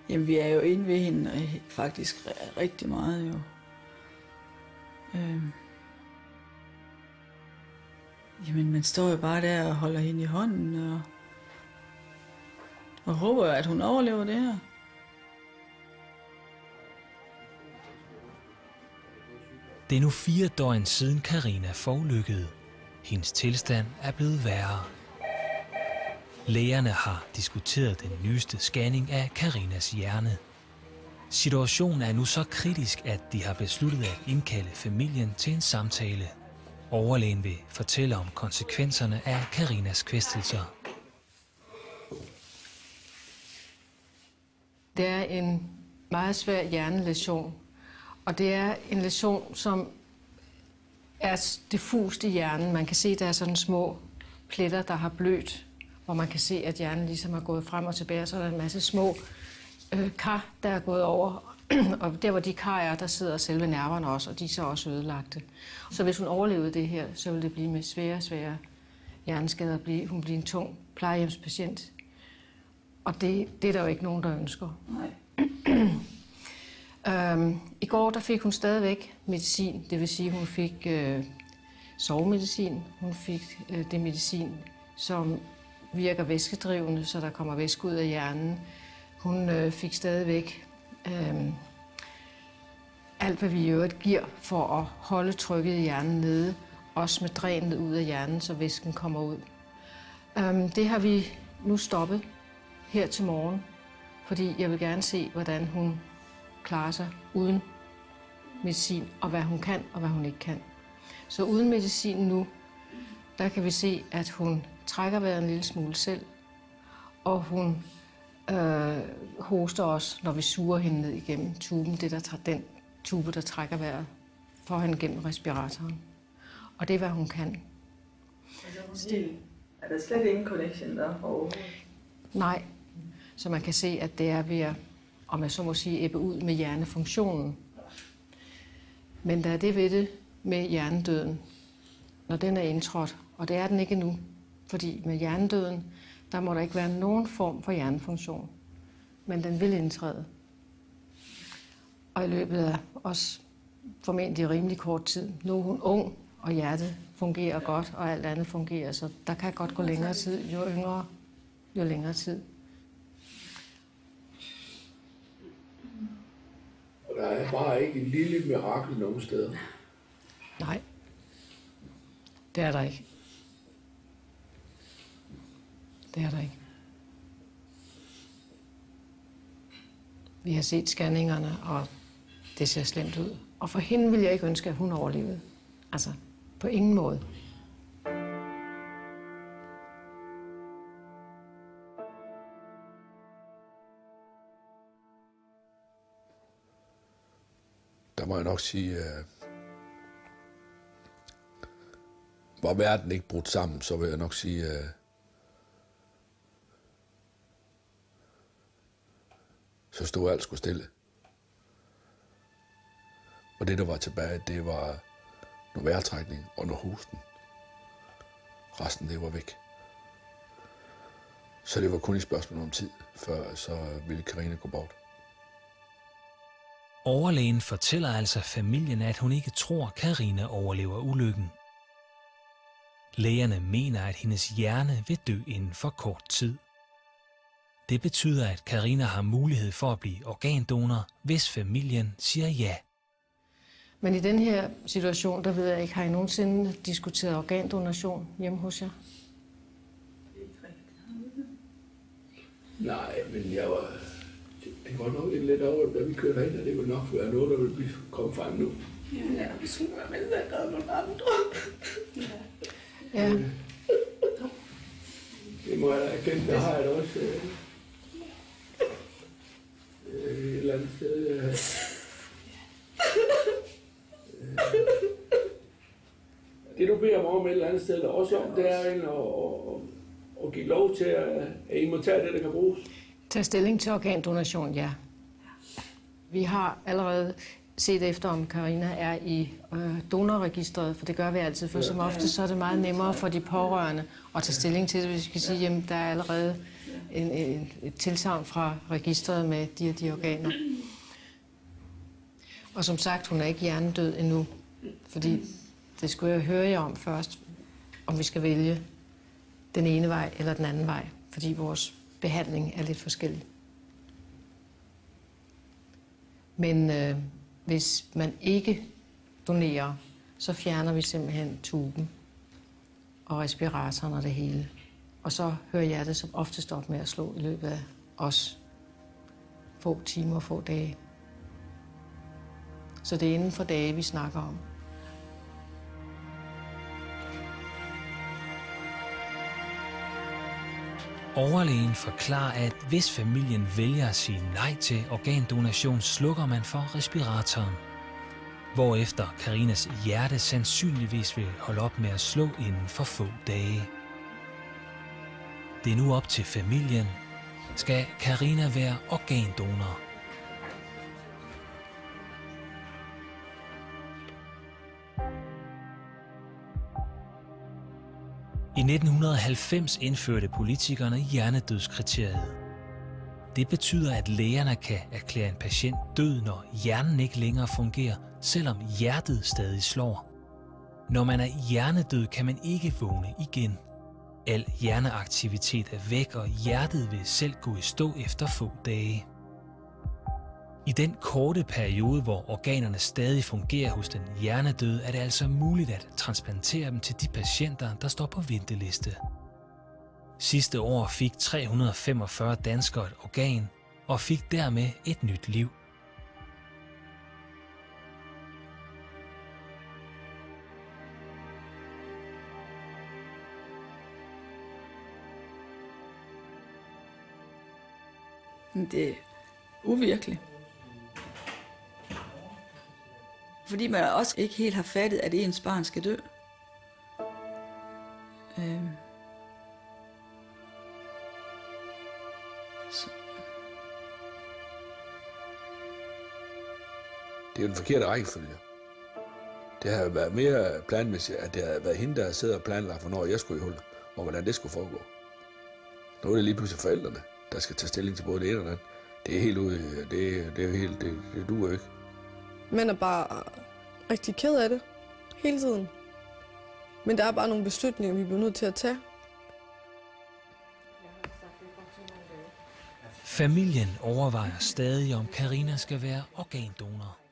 Jamen, vi er jo inde ved hende faktisk rigtig meget jo. Jamen, man står jo bare der og holder hende i hånden og håber, at hun overlever det her. Det er nu 4 døgn siden Karina forulykkede. Hendes tilstand er blevet værre. Lægerne har diskuteret den nyeste scanning af Karinas hjerne. Situationen er nu så kritisk, at de har besluttet at indkalde familien til en samtale. Overlægen vil fortælle om konsekvenserne af Karinas kvæstelser. Det er en meget svær hjernelæsion, og det er en læsion, som er diffust i hjernen. Man kan se, at der er sådan små pletter, der har blødt, hvor man kan se, at hjernen ligesom er gået frem og tilbage, så er der en masse små kar, der er gået over. Og der, hvor de kar er, der sidder selve nerverne også, og de er så også ødelagte. Så hvis hun overlevede det her, så ville det blive med svære hjerneskader. Hun bliver en tung plejehjemspatient. Og det er der jo ikke nogen, der ønsker. Nej. I går der fik hun stadigvæk medicin, det vil sige, hun fik sovemedicin. Hun fik det medicin, som virker væskedrivende, så der kommer væske ud af hjernen. Hun fik stadigvæk alt, hvad vi i øvrigt giver for at holde trykket i hjernen nede, også med drænet ud af hjernen, så væsken kommer ud. Det har vi nu stoppet her til morgen, fordi jeg vil gerne se, hvordan hun klarer sig uden medicin, og hvad hun kan, og hvad hun ikke kan. Så uden medicin nu, der kan vi se, at hun trækker vejret en lille smule selv, og hun hoster også, når vi suger hende ned igennem tuben, den tube, der trækker vejret for hende gennem respiratoren. Og det er, hvad hun kan. Er der slet ingen connection der overhovedet? Nej, så man kan se, at det er ved at, om jeg så må sige, ebbe ud med hjernefunktionen. Men der er det ved det med hjernedøden, når den er indtrådt, og det er den ikke endnu, fordi med hjernedøden, der må der ikke være nogen form for hjernefunktion, men den vil indtræde. Og i løbet af også formentlig rimelig kort tid. Nu er hun ung, og hjertet fungerer godt, og alt andet fungerer, så der kan godt gå længere tid. Jo yngre, jo længere tid. Og der er bare ikke en lille mirakel nogen steder. Nej, det er der ikke. Det er der ikke. Vi har set scanningerne, og det ser slemt ud. Og for hende ville jeg ikke ønske, at hun overlevede. Altså, på ingen måde. Der må jeg nok sige, var verden ikke brudt sammen, så vil jeg nok sige, så stod alt sgu stille. Og det, der var tilbage, det var noget vejrtrækning og noget hosten. Resten, det var væk. Så det var kun et spørgsmål om tid, før så ville Karina gå bort. Overlægen fortæller altså familien, at hun ikke tror, Karina overlever ulykken. Lægerne mener, at hendes hjerne vil dø inden for kort tid. Det betyder, at Karina har mulighed for at blive organdonor, hvis familien siger ja. Men i den her situation, der ved jeg ikke, har I nogensinde diskuteret organdonation hjemme hos jer? Nej, men jeg var... Det var nok lidt over, da vi kørte herind, og det ville nok være noget, der ville komme frem nu. Ja, hvis hun var med, der er nogle andre. Ja. Det må jeg da erkende, der har jeg da også et eller andet sted. Det du beder mig om et eller andet sted, også om, det er at give lov til, at I må tage det, der kan bruges. Tag stilling til organdonation, ja. Vi har allerede set efter, om Carina er i donorregistret, for det gør vi altid, for som ofte så er det meget nemmere for de pårørende at tage stilling til det, hvis vi kan sige, at der er allerede et tilsagn fra registret med de organer. Og som sagt, hun er ikke hjernedød endnu, fordi det skulle jeg høre jer om først, om vi skal vælge den ene vej eller den anden vej, fordi vores behandling er lidt forskellig. Men hvis man ikke donerer, så fjerner vi simpelthen tuben og respiratoren og det hele. Og så hører hjertet som oftest op med at slå i løbet af os få timer og få dage. Så det er inden for dage, vi snakker om. Overlægen forklarer, at hvis familien vælger at sige nej til organdonation, slukker man for respiratoren. Hvorefter Carinas hjerte sandsynligvis vil holde op med at slå inden for få dage. Det er nu op til familien. Skal Carina være organdonor? I 1990 indførte politikerne hjernedødskriteriet. Det betyder, at lægerne kan erklære en patient død, når hjernen ikke længere fungerer, selvom hjertet stadig slår. Når man er hjernedød, kan man ikke vågne igen. Al hjerneaktivitet er væk, og hjertet vil selv gå i stå efter få dage. I den korte periode, hvor organerne stadig fungerer hos den hjernedøde, er det altså muligt at transplantere dem til de patienter, der står på venteliste. Sidste år fik 345 danskere et organ og fik dermed et nyt liv. Det er uvirkeligt. Fordi man også ikke helt har fattet, at ens barn skal dø. Det er jo den forkerte rækkefølge. Det har været mere planmæssigt, at det har været hende, der sidder og planlagt, hvornår jeg skulle i hul, og hvordan det skulle foregå. Nu er det lige pludselig forældrene, der skal tage stilling til både det ene og det andet. Det er helt ude, det er helt, det duer ikke. Man er bare rigtig ked af det, hele tiden. Men der er bare nogle beslutninger, vi bliver nødt til at tage. Familien overvejer stadig, om Carina skal være organdonor.